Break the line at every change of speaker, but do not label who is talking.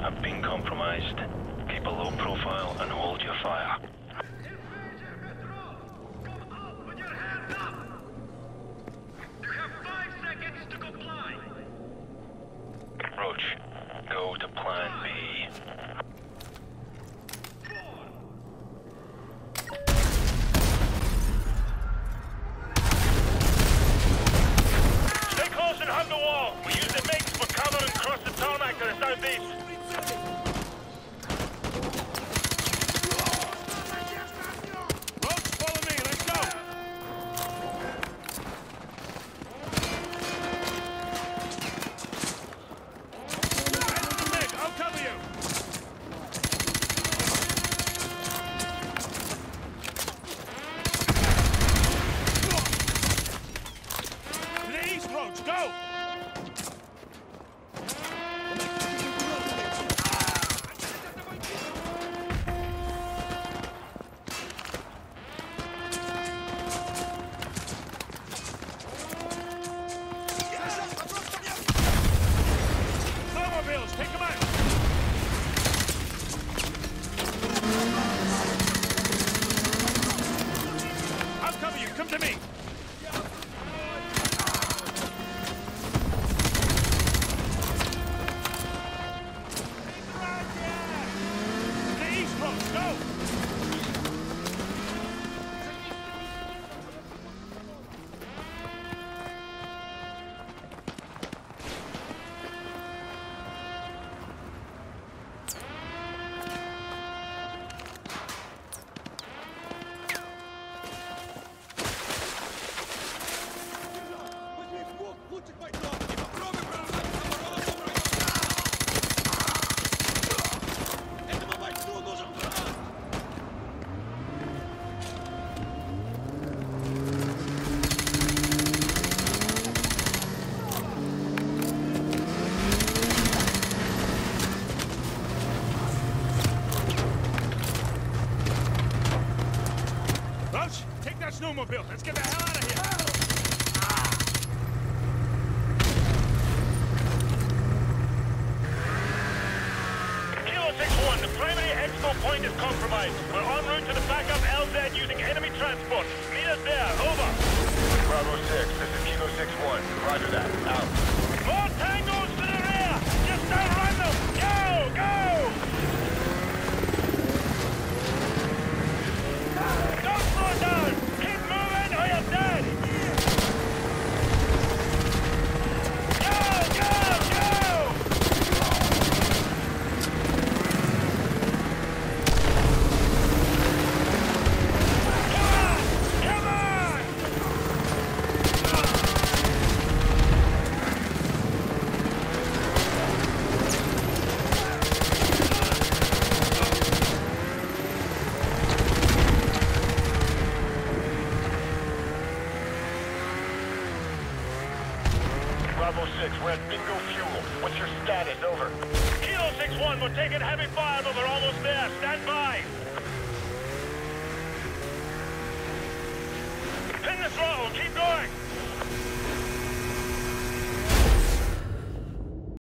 have been compromised. Keep a low profile and hold your fire. Roach, go to Plan B.
Stay close and hug the wall. We use the MiGs for cover and cross the tarmac to the southeast. Roach, follow me. Let's go. Head to the MiG. I'll cover you. To the east, Roach. Go. Snowmobiles, take them out. I'll cover you. Come to me. To the east, Roach. Go. Roach, take that snowmobile. Let's get the hell out of here. Kilo 6-1, the primary expo point is compromised. We're en route to the backup LZ using enemy transport. Meet us there. Over.
Bravo 6, this is Kilo 6-1. Roger that. Out.
More tangos to the rear. Just outrun them. Go, go. Don't slow down! Keep moving or you're dead! Go, go, go! Come on!
Bravo 6, we're at Bingo Fuel. What's your status? Over.
Kilo 6-1, we're taking heavy fire, but we're almost there. Stand by! Pin the throttle, keep going!